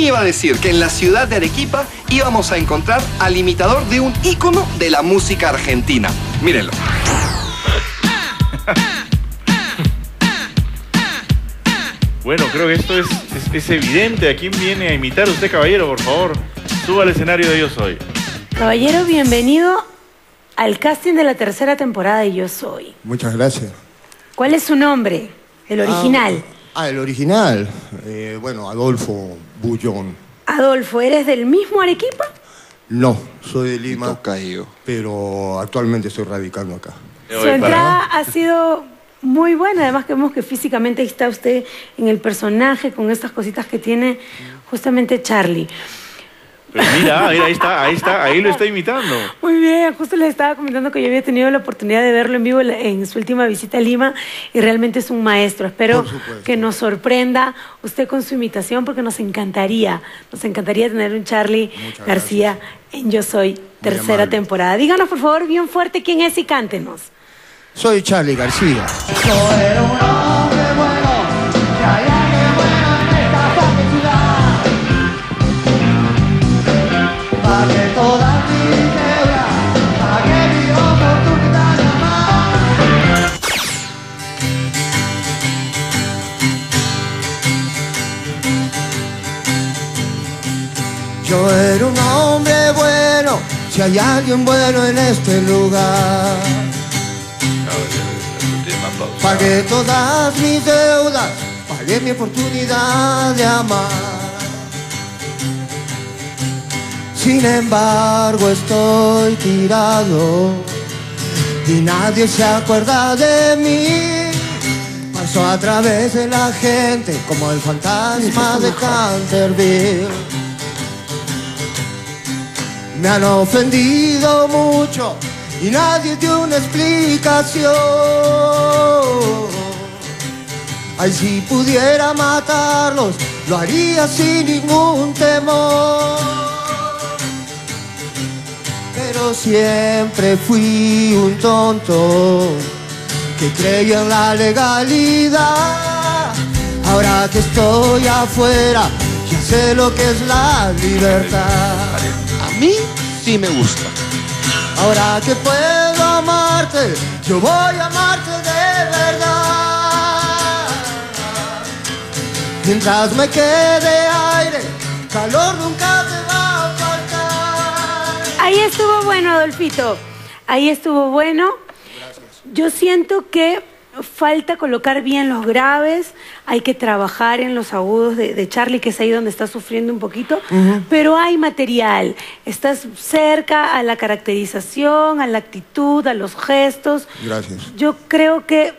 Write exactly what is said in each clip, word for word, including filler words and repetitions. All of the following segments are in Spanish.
iba a decir que en la ciudad de Arequipa íbamos a encontrar al imitador de un ícono de la música argentina. Mírenlo. Bueno, creo que esto es, es, es evidente. ¿A quién viene a imitar usted, caballero? Por favor, suba al escenario de Yo Soy. Caballero, bienvenido al casting de la tercera temporada de Yo Soy. Muchas gracias. ¿Cuál es su nombre? El original. Ah, ah el original. Eh, bueno, Adolfo Bullón. Adolfo, ¿eres del mismo Arequipa? No, soy de Lima, Tocayo. pero actualmente estoy radicando acá. Su entrada ha sido muy buena, además que vemos que físicamente está usted en el personaje con estas cositas que tiene justamente Charlie. Pero mira, mira, ahí está, ahí está, ahí lo está imitando. Muy bien, justo les estaba comentando que yo había tenido la oportunidad de verlo en vivo en su última visita a Lima y realmente es un maestro. Espero que nos sorprenda usted con su imitación porque nos encantaría, nos encantaría tener un Charlie García en Yo Soy, tercera temporada. Díganos por favor bien fuerte quién es y cántenos. Soy Charlie García. Yo era un hombre bueno, que hay alguien bueno en esta fácil ciudad. Pagué todas mis deudas, pagué mi oportunidad de amar. Yo era un hombre bueno, si hay alguien bueno en este lugar. Pagué todas mis deudas, pagué mi oportunidad de amar. Sin embargo estoy tirado y nadie se acuerda de mí. Paso a través de la gente como el fantasma de Canterville. Me han ofendido mucho y nadie dio una explicación. Ay, si pudiera matarlos, lo haría sin ningún temor. Pero siempre fui un tonto que creía en la legalidad. Ahora que estoy afuera, ya sé lo que es la libertad. A mí sí me gusta. Ahora que puedo amarte, yo voy a amarte de verdad. Mientras me quede aire, calor nunca te va a faltar. Ahí estuvo bueno, Adolfito. Ahí estuvo bueno. Gracias. Yo siento que falta colocar bien los graves, hay que trabajar en los agudos de, de Charlie, que es ahí donde está sufriendo un poquito, uh-huh. Pero hay material, estás cerca a la caracterización, a la actitud, a los gestos. Gracias. Yo creo que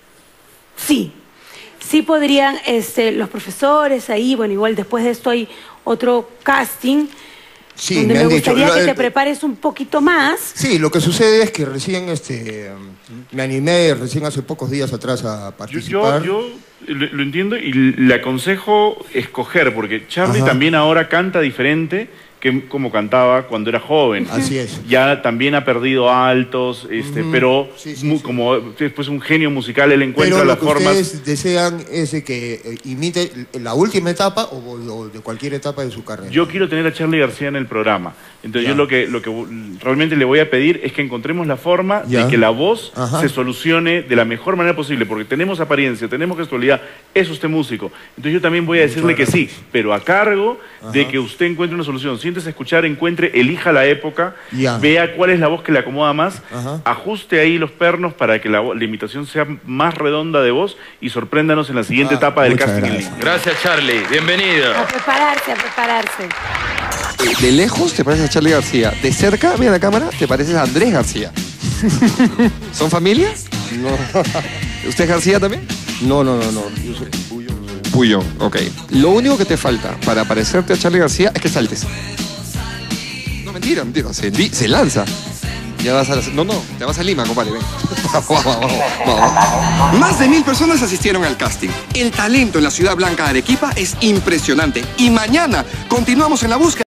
sí, sí podrían este, los profesores ahí, bueno, igual después de esto hay otro casting. Sí, donde me, me gustaría dicho, que te prepares un poquito más. Sí, lo que sucede es que recién este, me animé, recién hace pocos días atrás a participar. Yo, yo, yo lo, lo entiendo y le aconsejo escoger, porque Charlie Ajá. también ahora canta diferente que como cantaba cuando era joven. Así es. Ya también ha perdido altos, este, mm, pero sí, sí, muy, sí. como después un genio musical, él encuentra pero las formas. Pero lo que ustedes desean es que eh, imite la última etapa o, o de cualquier etapa de su carrera. Yo quiero tener a Charlie García en el programa. Entonces ya. yo lo que, lo que realmente le voy a pedir es que encontremos la forma ya. de que la voz Ajá. se solucione de la mejor manera posible, porque tenemos apariencia, tenemos gestualidad, es usted músico. Entonces yo también voy a decirle que sí, pero a cargo Ajá. de que usted encuentre una solución. Siéntese a escuchar, encuentre, elija la época, ya. vea cuál es la voz que le acomoda más, Ajá. ajuste ahí los pernos para que la, la imitación sea más redonda de voz y sorpréndanos en la siguiente ah, etapa del casting en Lima. Gracias, Charlie. Bienvenido. A prepararse, a prepararse. De lejos te pareces a Charlie García. De cerca, mira la cámara, te pareces a Andrés García. ¿Son familia? No. ¿Usted es García también? No, no, no, no. Yo soy Puyón. Puyón, ok. Lo único que te falta para parecerte a Charlie García es que saltes. No, mentira, mentira. Se, se lanza. Ya vas a la... No, no, te vas a Lima, compadre, ven. Vamos, vamos, vamos, vamos. Más de mil personas asistieron al casting. El talento en la ciudad blanca de Arequipa es impresionante. Y mañana continuamos en la búsqueda.